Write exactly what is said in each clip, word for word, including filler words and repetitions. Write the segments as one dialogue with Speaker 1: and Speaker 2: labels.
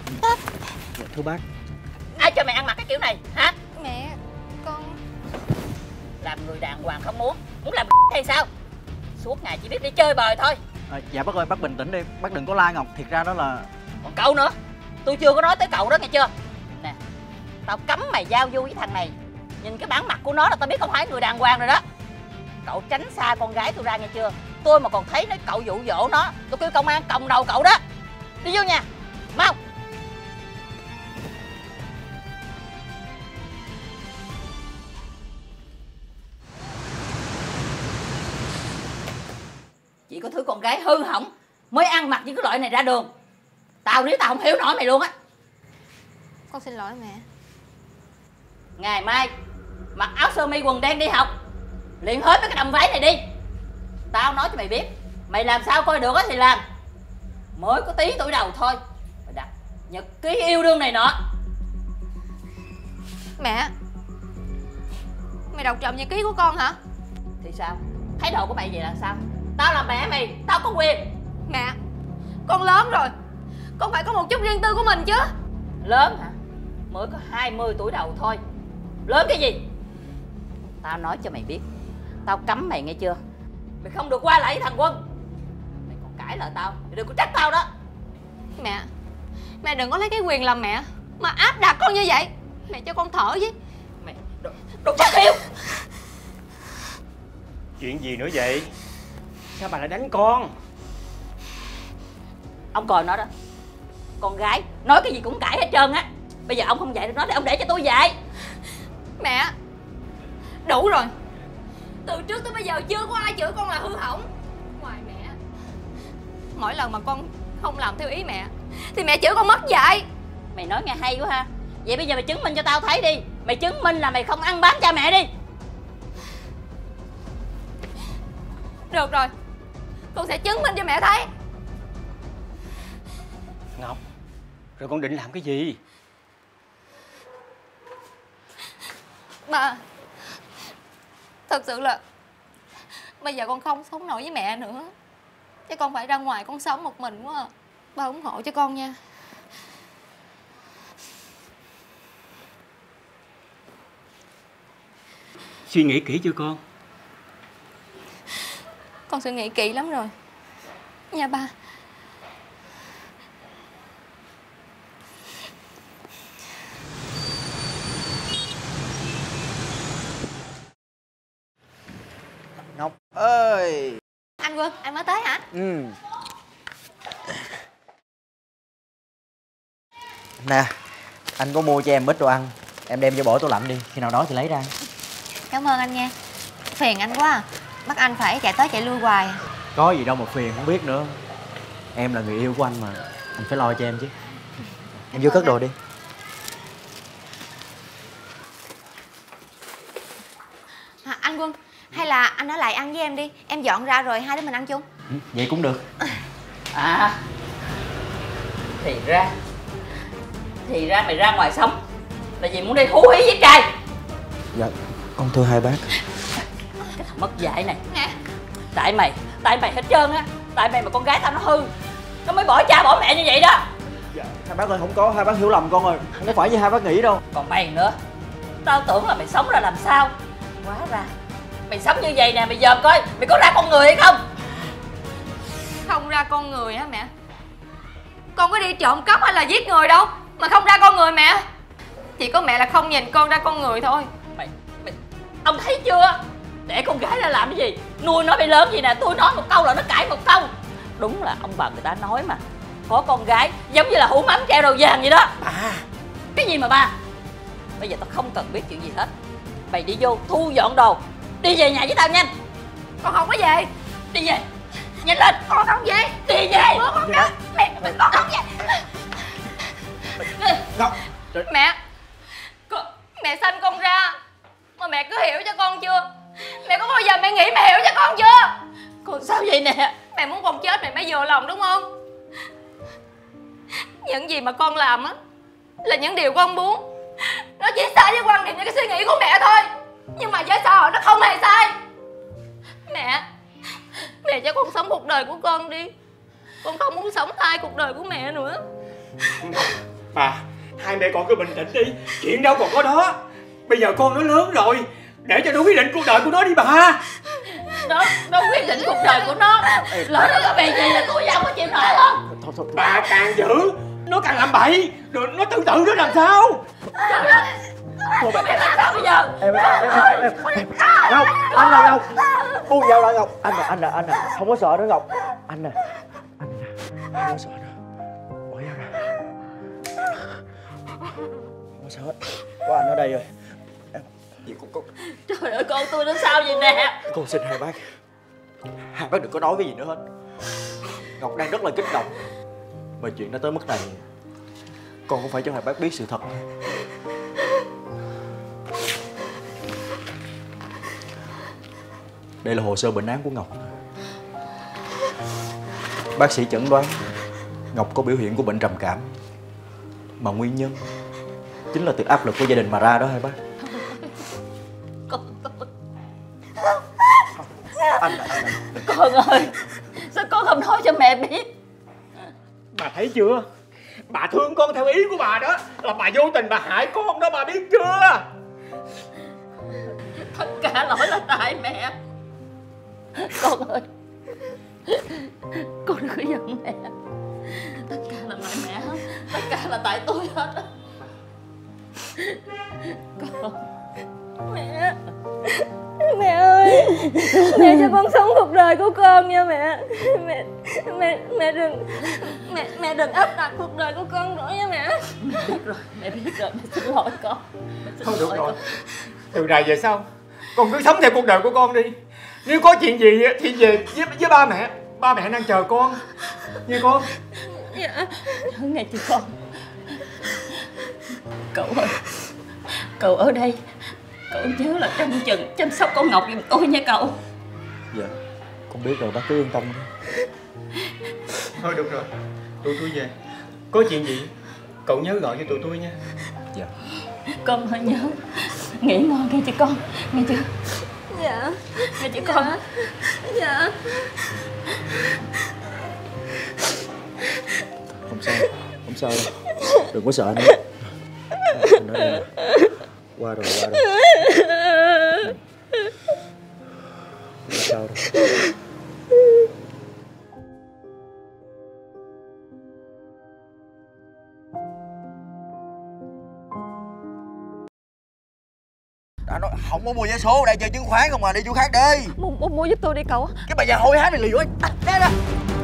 Speaker 1: Dạ, thưa bác.
Speaker 2: Ai cho mày ăn mặc cái kiểu này hả?
Speaker 3: Mẹ, con
Speaker 2: Làm người đàng hoàng không muốn, muốn làm hay sao? Suốt ngày chỉ biết đi chơi bời thôi.
Speaker 1: À, dạ bác ơi, bác bình tĩnh đi, bác đừng có la Ngọc, thiệt ra đó là...
Speaker 2: Còn cậu nữa, tôi chưa có nói tới cậu đó nghe chưa? Nè, tao cấm mày giao du với thằng này. Nhìn cái bản mặt của nó là tao biết không phải người đàng hoàng rồi đó. Cậu tránh xa con gái tôi ra nghe chưa? Tôi mà còn thấy nó cậu dụ dỗ nó, tôi kêu công an còng đầu cậu đó. Đi vô nhà, mau. Chỉ có thứ con gái hư hỏng mới ăn mặc những cái loại này ra đường. Tao nếu tao không hiểu nổi mày luôn á.
Speaker 3: con xin lỗi mẹ.
Speaker 2: Ngày mai mặc áo sơ mi quần đen đi học, liền hết mấy cái đầm váy này đi. Tao nói cho mày biết, mày làm sao coi được á thì làm. Mới có tí tuổi đầu thôi mày đặt nhật ký yêu đương này nọ.
Speaker 3: Mẹ, mày đọc trộm nhật ký của con hả?
Speaker 2: Thì sao? Thái độ của mày vậy là sao? Tao là mẹ mày, tao có quyền.
Speaker 3: Mẹ, con lớn rồi, con phải có một chút riêng tư của mình chứ.
Speaker 2: Lớn hả? Mới có hai mươi tuổi đầu thôi. Lớn cái gì? Tao nói cho mày biết, tao cấm mày nghe chưa? Mày không được qua lại với thằng Quân. Mày còn cãi lời tao thì đừng có trách tao đó.
Speaker 3: Mẹ, mẹ đừng có lấy cái quyền làm mẹ mà áp đặt con như vậy. Mẹ cho con thở với.
Speaker 2: Mày đồ, đồ chắc hiếu.
Speaker 4: Chuyện gì nữa vậy? Sao bà lại đánh con?
Speaker 2: Ông coi nó đó, con gái nói cái gì cũng cãi hết trơn á. Bây giờ ông không dạy được nó thì ông để cho tôi dạy.
Speaker 3: Mẹ, đủ rồi. Từ trước tới bây giờ chưa có ai chửi con là hư hỏng ngoài mẹ. Mỗi lần mà con không làm theo ý mẹ thì mẹ chửi con mất dạy.
Speaker 2: Mày nói nghe hay quá ha. Vậy bây giờ mày chứng minh cho tao thấy đi. Mày chứng minh là mày không ăn bám cha mẹ đi.
Speaker 3: Được rồi, con sẽ chứng minh cho mẹ thấy.
Speaker 4: Ngọc, rồi con định làm cái gì?
Speaker 3: Ba, thật sự là bây giờ con không sống nổi với mẹ nữa, chứ con phải ra ngoài con sống một mình quá à. Ba ủng hộ cho con nha.
Speaker 4: Suy nghĩ kỹ chưa con?
Speaker 3: Con suy nghĩ kỹ lắm rồi nha ba.
Speaker 1: Ngọc ơi.
Speaker 3: Anh Quân, anh mới tới hả?
Speaker 1: Ừ. Nè, anh có mua cho em ít đồ ăn, em đem vô bỏ tủ lạnh đi, khi nào đói thì lấy ra.
Speaker 3: Cảm ơn anh nha. Phiền anh quá à. Bắt anh phải chạy tới chạy lui hoài.
Speaker 1: Có gì đâu mà phiền, không biết nữa. Em là người yêu của anh mà, anh phải lo cho em chứ. Em vô cất đồ đi.
Speaker 3: À, anh Quân, hay là anh ở lại ăn với em đi. Em dọn ra rồi hai đứa mình ăn chung.
Speaker 1: Ừ, vậy cũng được.
Speaker 2: À, thì ra Thì ra mày ra ngoài sống là vì muốn đi hú hí với trai.
Speaker 1: Dạ, con thưa hai bác.
Speaker 2: Cái thằng mất dạy này.
Speaker 3: Nè,
Speaker 2: Tại mày, tại mày hết trơn á. Tại mày mà con gái tao nó hư, nó mới bỏ cha bỏ mẹ như vậy đó.
Speaker 1: Dạ, hai bác ơi, không có, hai bác hiểu lầm con rồi. Không có phải như hai bác nghĩ đâu.
Speaker 2: Còn mày nữa, tao tưởng là mày sống ra làm sao, hóa ra mày sống như vậy nè. Mày dòm coi mày có ra con người hay không.
Speaker 3: không ra con người hả mẹ? Con có đi trộm cắp hay là giết người đâu mà không ra con người mẹ. Chỉ có mẹ là không nhìn con ra con người thôi.
Speaker 2: Mày, mày, ông thấy chưa? Để con gái ra làm cái gì? Nuôi nó bị lớn gì nè, tôi nói một câu là nó cãi một câu. Đúng là ông bà người ta nói mà, có con gái giống như là hũ mắm treo đầu vàng vậy đó.
Speaker 1: À,
Speaker 2: Cái gì mà ba? Bây giờ tao không cần biết chuyện gì hết. Mày đi vô thu dọn đồ, đi về nhà với tao nhanh.
Speaker 3: Con không có về.
Speaker 2: Đi về, nhanh lên.
Speaker 3: Con không về.
Speaker 2: Đi về.
Speaker 3: Con không Mẹ, con không về.
Speaker 1: Ngọc.
Speaker 3: Mẹ, con, mẹ sanh con ra mà mẹ cứ hiểu cho con chưa? Mẹ có bao giờ mẹ nghĩ mẹ hiểu cho con chưa?
Speaker 2: Con sao vậy nè?
Speaker 3: Mẹ muốn con chết mẹ mới vừa lòng đúng không? Những gì mà con làm á là những điều con muốn. Nó chỉ sai với quan điểm, những cái suy nghĩ của mẹ thôi. Nhưng mà với xã hội nó không hề sai. Mẹ, mẹ cho con sống cuộc đời của con đi. Con không muốn sống thay cuộc đời của mẹ nữa.
Speaker 4: Ngọc, Bà, hai mẹ con cứ bình tĩnh đi. Chuyện đâu còn có đó. Bây giờ con nó lớn rồi, để cho nó quyết định cuộc đời của nó đi bà.
Speaker 2: Nó, nó quyết định cuộc đời của nó. Lỡ nó có bị gì là tôi không có chịu nổi không?
Speaker 1: Thôi, thôi,
Speaker 4: Bà càng giữ, nó càng làm bậy. Rồi nó tự tử nó làm sao?
Speaker 2: Trời ơi,
Speaker 1: thôi bà.
Speaker 2: mày làm sao bây giờ?
Speaker 1: Em em em em em Ngọc, anh nè Ngọc, buông dao lại Ngọc. Anh nè, anh nè, anh nè, không có sợ nữa Ngọc. Anh nè, anh nè, không có sợ nữa. Bỏ dao ra. Không có sợ hết. Có anh ở đây rồi. Em, vậy con, con,
Speaker 2: Trời ơi, con tôi nó sao vậy nè?
Speaker 1: con xin hai bác, hai bác đừng có nói cái gì nữa hết. Ngọc đang rất là kích động. Mà chuyện nó tới mức này, con cũng phải cho hai bác biết sự thật. Đây là hồ sơ bệnh án của Ngọc. Bác sĩ chẩn đoán Ngọc có biểu hiện của bệnh trầm cảm, mà nguyên nhân chính là từ áp lực của gia đình mà ra đó hai bác.
Speaker 2: Con tôi.
Speaker 1: Anh, anh, anh.
Speaker 2: Con ơi, sao con không nói cho mẹ biết?
Speaker 4: Bà thấy chưa? Bà thương con theo ý của bà đó, là bà vô tình bà hại con đó, bà biết chưa?
Speaker 2: Tất cả lỗi là tại mẹ. Con ơi, con đừng có giận mẹ. Tất cả là tại mẹ hết. Tất cả là tại tôi hết á. Con.
Speaker 3: Mẹ, mẹ ơi, mẹ cho con sống cuộc đời của con nha mẹ. Mẹ, mẹ, mẹ đừng, mẹ, mẹ đừng áp đặt cuộc đời của con nữa nha mẹ.
Speaker 2: Mẹ biết rồi, mẹ biết rồi, mẹ xin lỗi con. Mẹ xin
Speaker 4: Thôi được
Speaker 2: lỗi
Speaker 4: rồi,
Speaker 2: con.
Speaker 4: từ này về sau con cứ sống theo cuộc đời của con đi. Nếu có chuyện gì thì về với, với ba mẹ. Ba mẹ đang chờ con nha con.
Speaker 3: Dạ.
Speaker 2: Nghe chị con. Cậu ơi, cậu ở đây, cậu nhớ là trông chừng chăm sóc con Ngọc giùm tôi nha cậu.
Speaker 1: Dạ, con biết rồi, bác cứ yên tâm đi.
Speaker 4: Thôi được rồi, tụi tôi về. Có chuyện gì cậu nhớ gọi cho tụi tôi nha.
Speaker 1: Dạ.
Speaker 2: Con hơi nhớ. Nghỉ ngon nghe chị con, nghe chưa?
Speaker 3: Dạ.
Speaker 2: Nghe chị con.
Speaker 3: Dạ.
Speaker 1: Không sao, không sao đâu. Đừng có sợ nữa. Anh nói đi. Qua rồi, qua rồi. Không sao đâu. Đã nói không có mua vé số ở đây chơi chứng khoán không mà, đi chỗ khác đi.
Speaker 2: Mua, mua, mua giúp tôi đi cậu.
Speaker 1: Cái bà già hôi hám này lì quá. À, đây nè.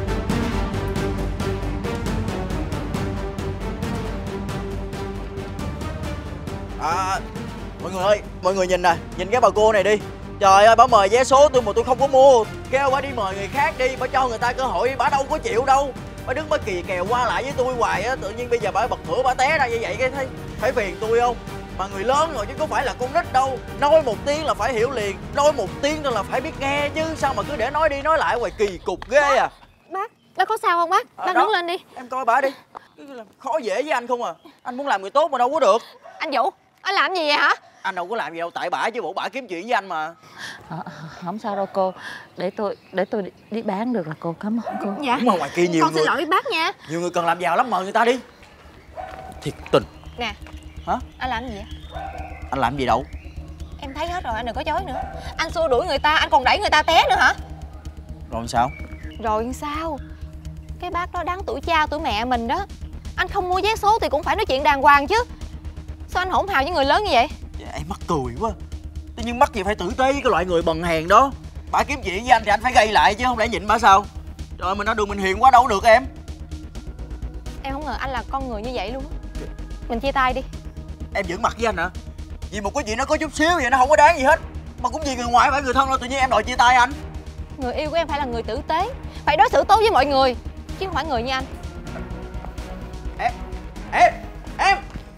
Speaker 1: À, mọi người ơi, mọi người nhìn nè, nhìn cái bà cô này đi. Trời ơi, bà mời vé số tôi mà tôi không có mua. Kêu bà đi mời người khác đi, bà cho người ta cơ hội, bà đâu có chịu đâu. Bà đứng bà kỳ kèo qua lại với tôi hoài á, tự nhiên bây giờ bà bật bữa bà té ra như vậy cái thấy phải phiền tôi không? Mà người lớn rồi chứ có phải là con nít đâu. Nói một tiếng là phải hiểu liền, nói một tiếng là phải biết nghe chứ, sao mà cứ để nói đi nói lại hoài kỳ cục ghê à.
Speaker 3: Bác, bác có sao không bác?
Speaker 1: À,
Speaker 3: Bác
Speaker 1: đó.
Speaker 3: đứng lên đi.
Speaker 1: Em coi bà đi. Khó dễ với anh không à. Anh muốn làm người tốt mà đâu có được.
Speaker 3: Anh Vũ, anh làm gì vậy hả?
Speaker 1: Anh đâu có làm gì đâu, tại bả chứ bộ bả kiếm chuyện với anh mà.
Speaker 2: À, không sao đâu cô. Để tôi để tôi đi, đi bán được là cô. Cảm ơn cô.
Speaker 3: Dạ.
Speaker 1: Đúng mà ngoài kia nhiều
Speaker 3: Con
Speaker 1: người.
Speaker 3: xin lỗi bác nha.
Speaker 1: Nhiều người cần làm giàu lắm, mời người ta đi. Thiệt tình.
Speaker 3: Nè.
Speaker 1: Hả?
Speaker 3: Anh làm gì vậy?
Speaker 1: Anh làm gì đâu.
Speaker 3: Em thấy hết rồi, anh đừng có chối nữa. Anh xua đuổi người ta, anh còn đẩy người ta té nữa hả?
Speaker 1: Rồi sao?
Speaker 3: Rồi sao? Cái bác đó đáng tuổi cha tuổi mẹ mình đó. Anh không mua vé số thì cũng phải nói chuyện đàng hoàng chứ. Sao anh hỗn hào với người lớn như vậy?
Speaker 1: Dạ, em mắc cười quá. Tự nhiên mắc gì phải tử tế với cái loại người bần hèn đó. Bả kiếm chuyện với anh thì anh phải gây lại chứ không để nhịn bả sao? Trời ơi, mình ở đường mình hiền quá đâu có được em.
Speaker 3: Em không ngờ anh là con người như vậy luôn á. Mình chia tay đi.
Speaker 1: Em giỡn mặt với anh hả? Vì một cái chuyện nó có chút xíu vậy nó không có đáng gì hết. Mà cũng vì người ngoài phải người thân đâu tự nhiên em đòi chia tay anh.
Speaker 3: Người yêu của em phải là người tử tế, phải đối xử tốt với mọi người, chứ không phải người như anh.
Speaker 1: Em Em Em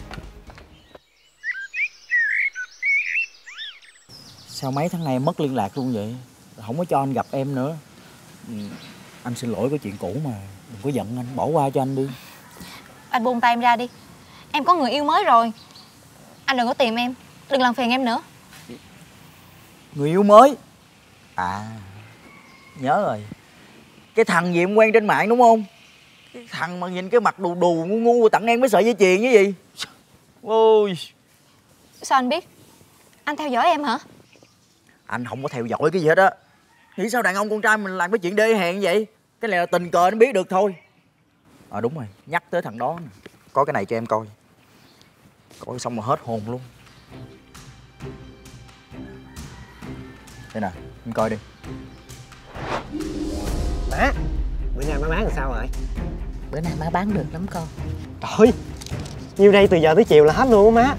Speaker 1: Sao mấy tháng nay em mất liên lạc luôn vậy? Không có cho anh gặp em nữa. Ừ, anh xin lỗi cái chuyện cũ mà. Đừng có giận anh, bỏ qua cho anh đi.
Speaker 3: Anh buông tay em ra đi. Em có người yêu mới rồi. Anh đừng có tìm em, đừng làm phiền em nữa.
Speaker 1: Người yêu mới? À, nhớ rồi. Cái thằng gì em quen trên mạng đúng không? Cái thằng mà nhìn cái mặt đù đù ngu ngu tặng em cái sợi dây chuyền như gì. Ôi.
Speaker 3: Sao anh biết? Anh theo dõi em hả?
Speaker 1: Anh không có theo dõi cái gì hết á. Nghĩ sao đàn ông con trai mình làm cái chuyện đê hèn vậy? Cái này là tình cờ nó biết được thôi. À đúng rồi, nhắc tới thằng đó nè. Có cái này cho em coi. Coi xong mà hết hồn luôn. Đây nè, em coi đi.
Speaker 5: Má, bữa nay má bán làm sao rồi?
Speaker 2: Bữa nay má bán được lắm con.
Speaker 5: Trời, nhiêu đây từ giờ tới chiều là hết luôn á má.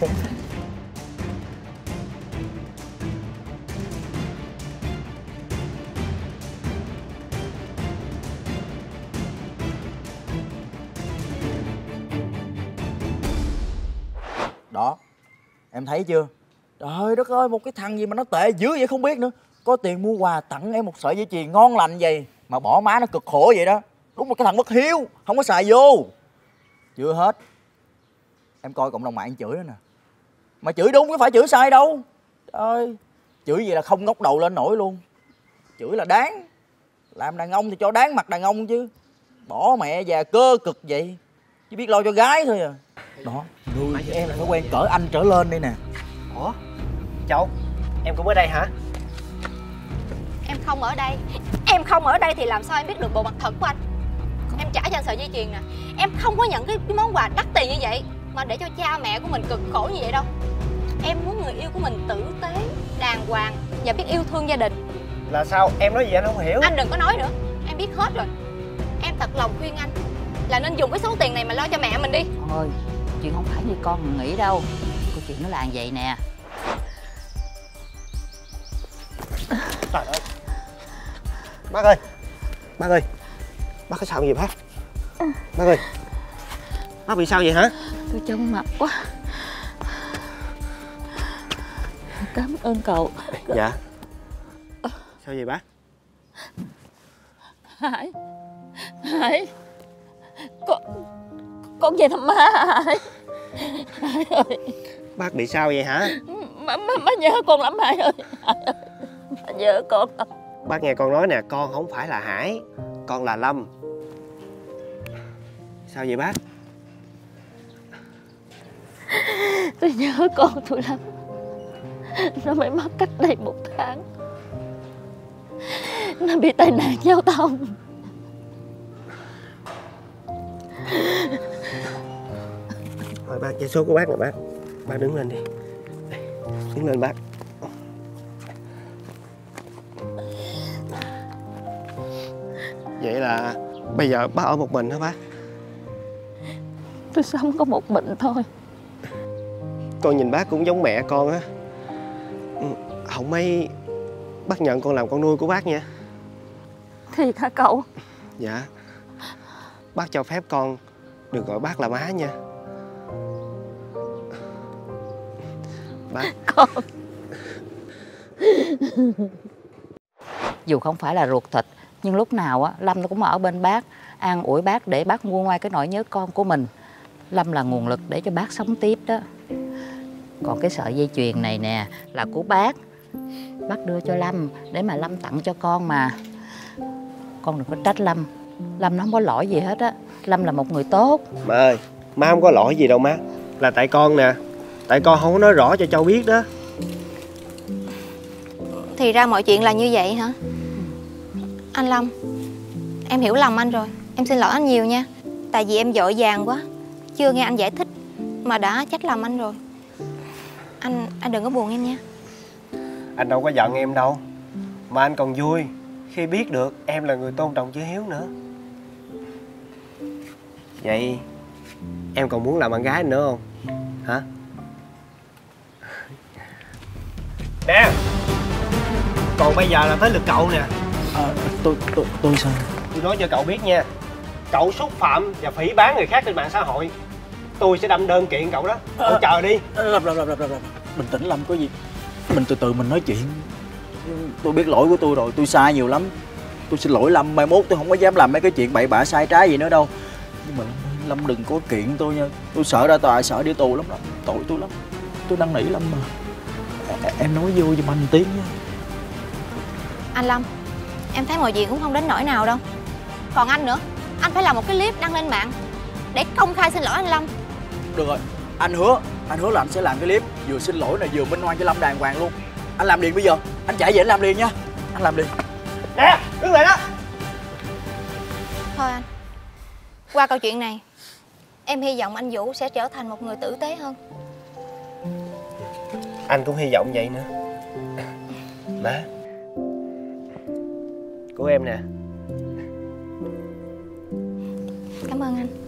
Speaker 1: Đó, em thấy chưa? Trời đất ơi, một cái thằng gì mà nó tệ dữ vậy không biết nữa. Có tiền mua quà tặng em một sợi dây chuyền ngon lành vậy mà bỏ má nó cực khổ vậy đó. Đúng là cái thằng bất hiếu, không có xài vô. Chưa hết, em coi cộng đồng mạng chửi đó nè. Mà chửi đúng chứ phải chửi sai đâu. Trời, chửi vậy là không ngóc đầu lên nổi luôn. Chửi là đáng. Làm đàn ông thì cho đáng mặt đàn ông chứ. Bỏ mẹ già cơ cực vậy, chỉ biết lo cho gái thôi à. Đó, người với em là phải quen cỡ anh trở lên đây nè.
Speaker 5: Ủa, Châu, em cũng ở đây hả?
Speaker 3: Em không ở đây. Em không ở đây thì làm sao em biết được bộ mặt thật của anh? Em trả cho anh sợi dây chuyền nè. Em không có nhận cái, cái món quà đắt tiền như vậy mà để cho cha mẹ của mình cực khổ như vậy đâu. Em muốn người yêu của mình tử tế, đàng hoàng và biết yêu thương gia đình.
Speaker 5: Là sao? Em nói gì anh không hiểu.
Speaker 3: Anh đừng có nói nữa, em biết hết rồi. Em thật lòng khuyên anh là nên dùng cái số tiền này mà lo cho mẹ mình đi.
Speaker 2: Thôi, chuyện không phải như con nghĩ đâu. Câu chuyện nó là vậy nè.
Speaker 5: Trời ơi. Bác ơi. Bác ơi. Bác có sao gì bác? Bác ơi. Bác bị sao vậy hả?
Speaker 2: Tôi chóng mặt quá. Cảm ơn cậu.
Speaker 5: Dạ. Sao vậy bác?
Speaker 2: Hải, Hải, con con về thăm má Hải. Hải ơi,
Speaker 5: Bác bị sao vậy hả?
Speaker 2: má, má, má nhớ con lắm Hải ơi. Hải ơi, má nhớ con lắm.
Speaker 5: Bác nghe con nói nè, con không phải là Hải, con là Lâm. Sao vậy bác?
Speaker 2: Tôi nhớ con tôi lắm. Nó mới mất cách đây một tháng. Nó bị tai nạn giao thông.
Speaker 5: Thôi bác, dây số của bác nè bác. Bác đứng lên đi. Đây, đứng lên bác. Vậy là bây giờ bác ở một mình hả bác?
Speaker 2: Tôi sống có một mình thôi.
Speaker 5: Con nhìn bác cũng giống mẹ con á. Không mấy bác nhận con làm con nuôi của bác nha.
Speaker 2: Thiệt hả cậu?
Speaker 5: Dạ. Bác cho phép con được gọi bác là má nha. Bác.
Speaker 2: Con. Dù không phải là ruột thịt, nhưng lúc nào á Lâm nó cũng ở bên bác, an ủi bác để bác nguôi ngoai cái nỗi nhớ con của mình. Lâm là nguồn lực để cho bác sống tiếp đó. Còn cái sợi dây chuyền này nè là của bác. Bác đưa cho Lâm để mà Lâm tặng cho con mà. Con đừng có trách Lâm. Lâm nó không có lỗi gì hết á. Lâm là một người tốt.
Speaker 5: Má ơi, má không có lỗi gì đâu má. Là tại con nè. Tại con không có nói rõ cho Châu biết đó.
Speaker 3: Thì ra mọi chuyện là như vậy hả? Anh Lâm, em hiểu lầm anh rồi. Em xin lỗi anh nhiều nha. Tại vì em vội vàng quá, chưa nghe anh giải thích mà đã trách lầm anh rồi. Anh anh đừng có buồn em nha.
Speaker 5: Anh đâu có giận em đâu. Mà anh còn vui khi biết được em là người tôn trọng chữ hiếu nữa. Vậy em còn muốn làm bạn gái nữa không? Hả? Nè. Còn bây giờ là tới lượt cậu nè.
Speaker 1: À, tôi, tôi, tôi sao?
Speaker 5: Tôi nói cho cậu biết nha. Cậu xúc phạm và phỉ báng người khác trên mạng xã hội, tôi sẽ đâm đơn kiện cậu đó. Cậu à, chờ đi.
Speaker 1: Lâm, Lâm, Lâm, Lâm, Lâm. Bình tĩnh Lâm, có gì mình từ từ mình nói chuyện. Tôi biết lỗi của tôi rồi, tôi sai nhiều lắm. Tôi xin lỗi Lâm, mai mốt tôi không có dám làm mấy cái chuyện bậy bạ sai trái gì nữa đâu. Nhưng mà Lâm đừng có kiện tôi nha. Tôi sợ ra tòa, sợ đi tù lắm đó. Tội tôi lắm. Tôi năn nỉ Lâm mà. Em nói vô giùm anh một tiếng nha.
Speaker 3: Anh Lâm, em thấy mọi chuyện cũng không đến nỗi nào đâu. Còn anh nữa, anh phải làm một cái clip đăng lên mạng để công khai xin lỗi anh Lâm.
Speaker 1: Được rồi, anh hứa, anh hứa là anh sẽ làm cái clip vừa xin lỗi này vừa minh oan cho Lâm đàng hoàng luôn. Anh làm liền bây giờ, anh chạy về anh làm liền nha. Anh làm liền.
Speaker 5: Nè, đứng lại đó.
Speaker 3: Thôi anh, qua câu chuyện này em hy vọng anh Vũ sẽ trở thành một người tử tế hơn.
Speaker 5: Anh cũng hy vọng vậy nữa. Má, của em nè.
Speaker 3: Cảm ơn anh.